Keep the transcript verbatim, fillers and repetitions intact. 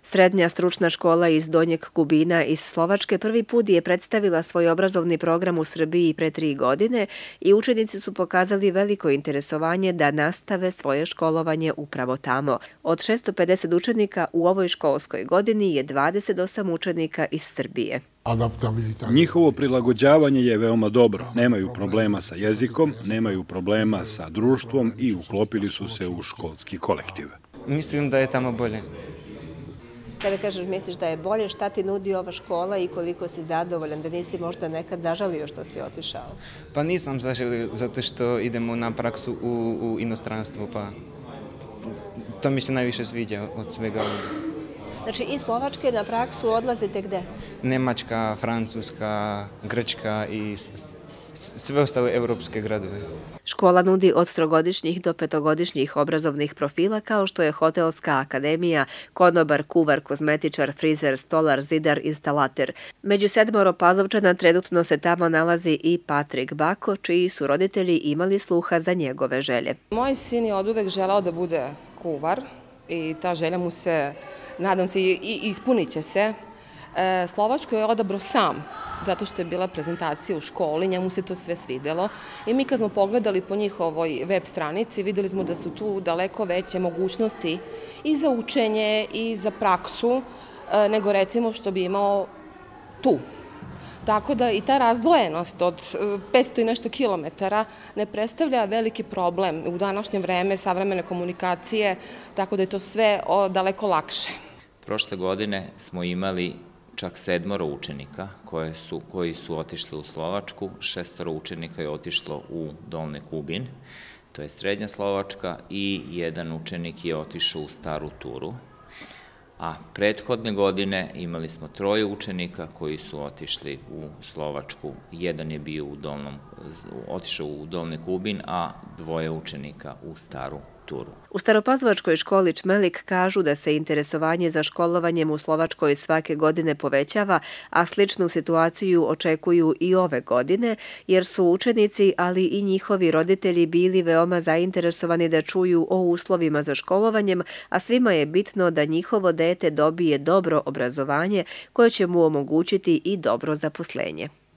Srednja stručna škola iz Donjeg Kubina iz Slovačke prvi put je predstavila svoj obrazovni program u Srbiji pre tri godine i učenici su pokazali veliko interesovanje da nastave svoje školovanje upravo tamo. Od šesto pedeset učenika u ovoj školskoj godini je dvadeset osam učenika iz Srbije. Njihovo prilagođavanje je veoma dobro. Nemaju problema sa jezikom, nemaju problema sa društvom i uklopili su se u školski kolektiv. Mislim da je tamo bolje. Kada kažeš misliš da je bolje, šta ti nudi ova škola i koliko si zadovoljan, da nisi možda nekad zažalio što si otišao? Pa nisam zažalio zato što idemo na praksu u, u inostranstvo, pa to mi se najviše sviđa od svega. Znači iz Slovačke na praksu odlazite gde? Nemačka, Francuska, Grčka i sve ostale evropske gradove. Škola nudi od trogodišnjih do petogodišnjih obrazovnih profila kao što je hotelska akademija, konobar, kuvar, kozmetičar, frizer, stolar, zidar, instalater. Među sedmoro Pazovčana trenutno se tamo nalazi i Patrik Bako, čiji su roditelji imali sluha za njegove želje. Moj sin je oduvek želao da bude kuvar i ta želja mu se, nadam se, i ispunit će se. Slovačku je odabrao sam, zato što je bila prezentacija u školi, njemu se to sve svidelo i mi kad smo pogledali po njihovoj web stranici videli smo da su tu daleko veće mogućnosti i za učenje i za praksu nego recimo što bi imao tu. Tako da i ta razdvojenost od petsto i nešto kilometara ne predstavlja veliki problem u današnje vreme savremene komunikacije, tako da je to sve daleko lakše. Prošle godine smo imali čak sedmoro učenika koje su, koji su otišli u Slovačku, šestoro učenika je otišlo u Dolni Kubin, to je srednja Slovačka, i jedan učenik je otišao u Staru Turu. A prethodne godine imali smo troje učenika koji su otišli u Slovačku. Jedan je bio u Dolnom, otišao u Dolni Kubin, a dvoje učenika u Staru Turu. U Staropazovačkoj školi Čmelik kažu da se interesovanje za školovanjem u Slovačkoj svake godine povećava, a sličnu situaciju očekuju i ove godine, jer su učenici, ali i njihovi roditelji bili veoma zainteresovani da čuju o uslovima za školovanjem, a svima je bitno da njihovo dete dobije dobro obrazovanje koje će mu omogućiti i dobro zaposlenje.